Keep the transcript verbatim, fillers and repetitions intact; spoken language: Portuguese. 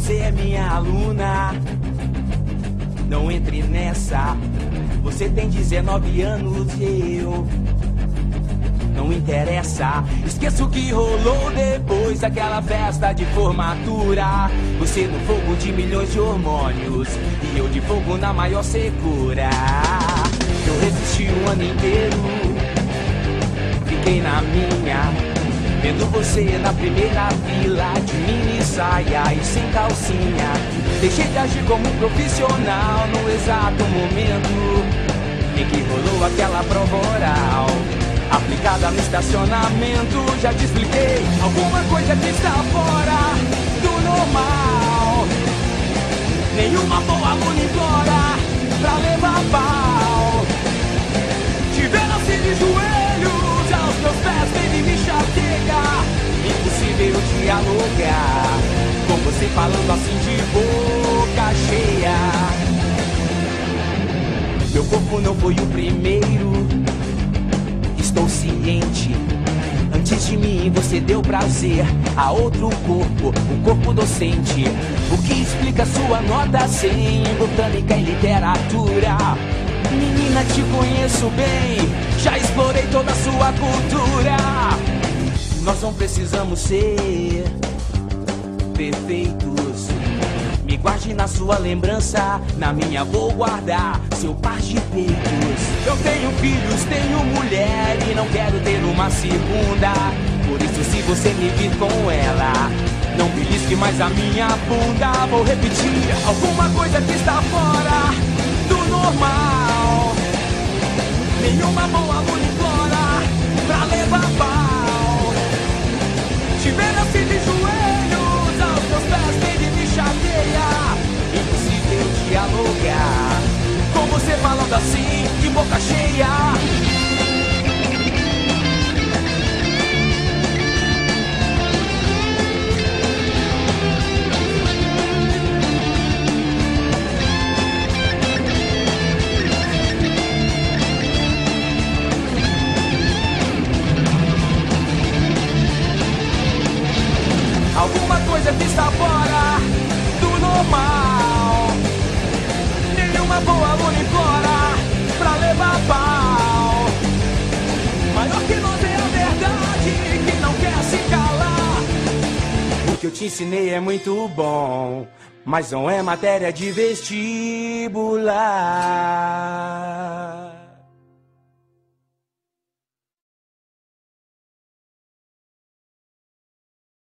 você é minha aluna. Não entre nessa. Você tem dezenove anos e eu... Não interessa, esqueça o que rolou depois daquela festa de formatura. Você no fogo de milhões de hormônios e eu de fogo na maior secura. Eu resisti um ano inteiro, fiquei na minha, vendo você na primeira fila de mini saia e sem calcinha. Deixei de agir como um profissional no exato momento em que rolou aquela prova oral aplicada no estacionamento. Já te expliquei, alguma coisa que está fora do normal. Nenhuma boa aluna implora pra levar pau. Te vendo assim de joelhos aos meus pés, baby, me chateia. Impossível dialogar com você falando assim de boca cheia. Meu corpo não foi o primeiro, estou ciente. Antes de mim você deu prazer a outro corpo, o corpo docente. O que explica sua nota cem em botânica e literatura. Menina, te conheço bem, já explorei toda a sua cultura. Nós não precisamos ser perfeitos. Me guarde na sua lembrança, na minha vou guardar seu par de peitos. Eu tenho filhos, tenho mulher e não quero ter uma segunda. Por isso se você me vir com ela, não belisque mais a minha bunda. Vou repetir, alguma coisa que está fora do normal. Nenhuma boa aluna implora pra levar pau. Te vendo assim de joelhos aos teus pés, baby, me chateia. Impossível dialogar com você falando assim de boca cheia. Alguma coisa que está fora do normal. Nenhuma boa aluna implora pra levar pau. Maior que nós é a verdade que não quer se calar. O que eu te ensinei é muito bom, mas não é matéria de vestibular.